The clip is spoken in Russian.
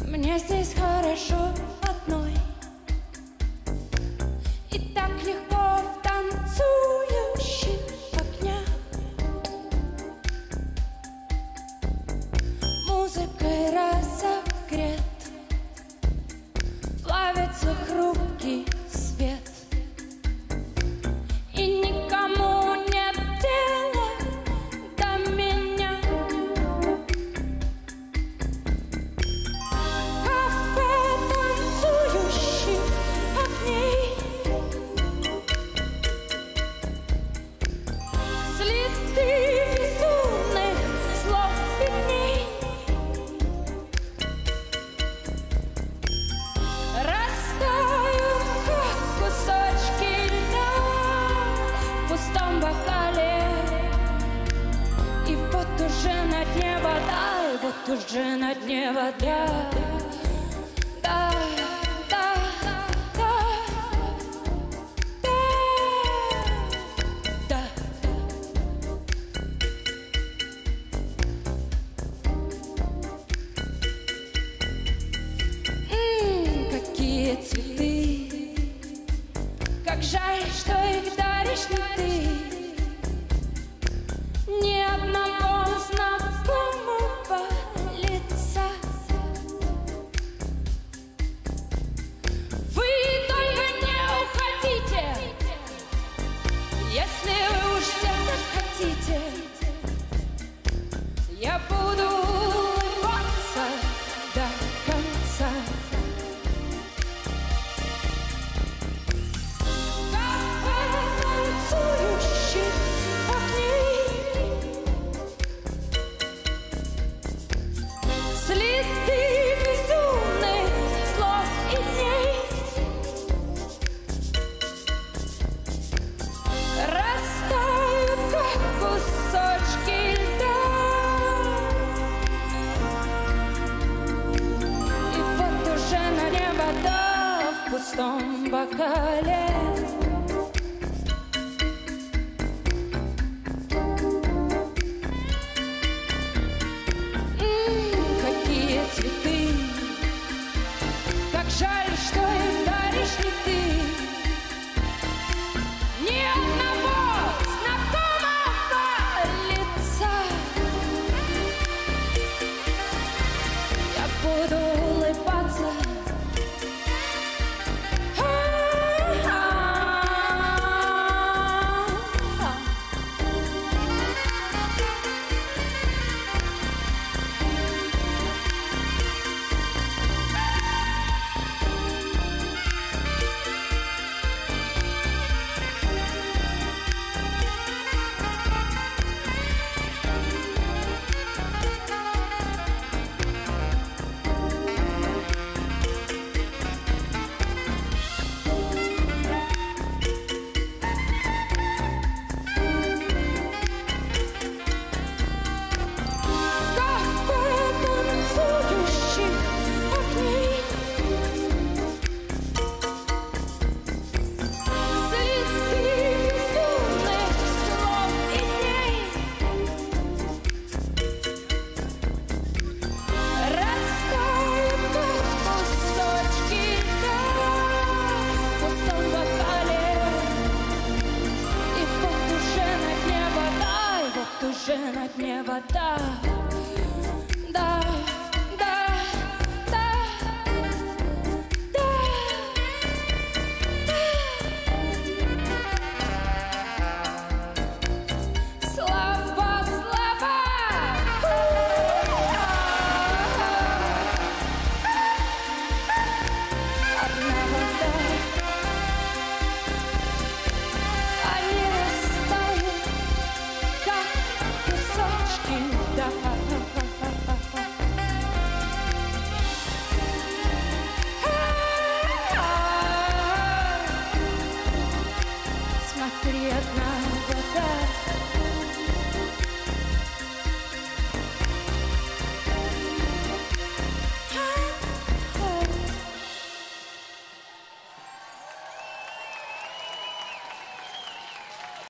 Мне здесь хорошо одной, и так легко в танцующих огнях. Музыкой разогрет, плавится хрупкий свет, и никому нет дела до меня. Кафе танцующих огней, следы безумных слов и дней. Растают, как кусочки льда в пустом бокале. И вот уже на дне вода, и вот уже на дне вода. Да, да, да, да, да. Какие цветы, как жаль, что их даришь не ты. Ни одного знакомого лица. Вы только не уходите, если вы уж все так хотите. Я буду улыбаться до конца. Кафе танцующих огней, следы безумных слов и дней. Растают, как кусочки льда. И вот уже на дне вода в пустом бокале. Какие цветы, как жаль, что их даришь не ты. Ни одного знакомого лица. Я буду